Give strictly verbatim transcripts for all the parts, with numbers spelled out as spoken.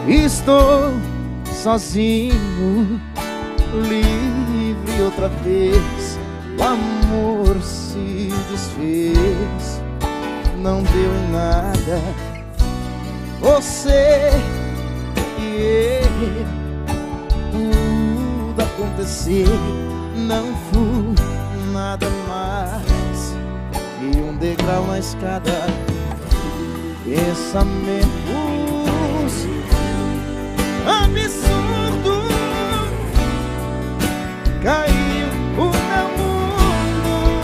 Estou sozinho, livre outra vez. O amor se desfez, não deu em nada. Você e eu, tudo aconteceu. Não fui nada mais que um degrau na escada. Pensamentos absurdos, caiu o meu mundo.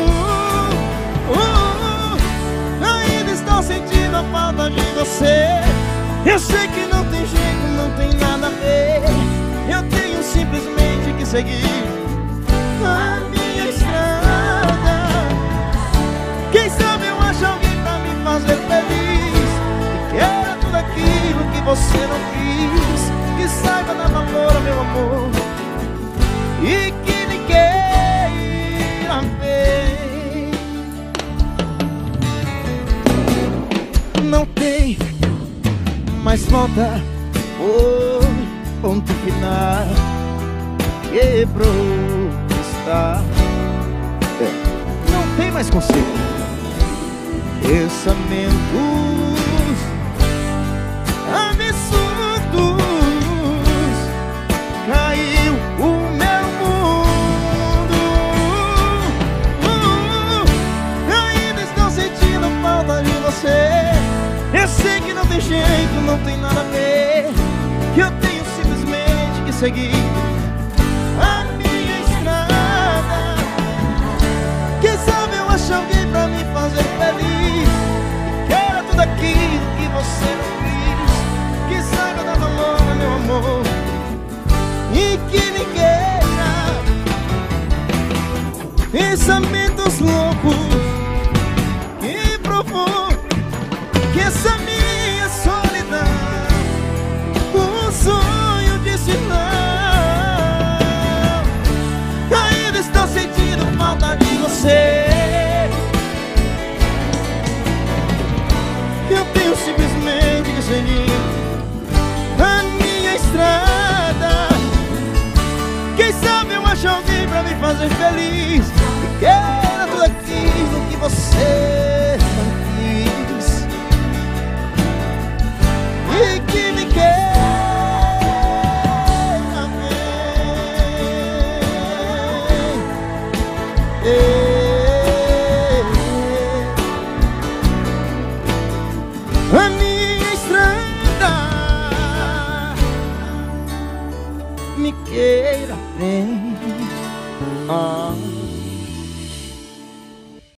uh, Ainda estou sentindo a falta de você. Eu sei que não tem jeito, não tem nada a ver. Eu tenho simplesmente que seguir a minha estrada. Quem sabe eu acho alguém pra me fazer feliz, que queira tudo aquilo que você não quis, que saiba dar valor, meu amor, e que me queira ver. Não tem mais volta, foi ponto final, quebrou, está, é, não tem mais conserto. Pensamentos absurdos, caiu o meu mundo. uh, Ainda estou sentindo falta de você. Eu sei que não tem jeito, não tem nada a ver, que eu tenho simplesmente que seguir a minha estrada. Quem sabe eu acho alguém pra me fazer feliz, que queira tudo aquilo que você não quis, que saiba dar valor, meu amor, e que me queira. Pensamentos loucos que provou que essa minha solidão, um sonho disse não. Ainda estou sentindo falta de você. Eu tenho simplesmente que seguir a minha estrada. Quem sabe eu acho alguém pra me fazer feliz, que queira tudo aquilo que você não quis, e que me queira ver. A minha estrada me queira bem. ah.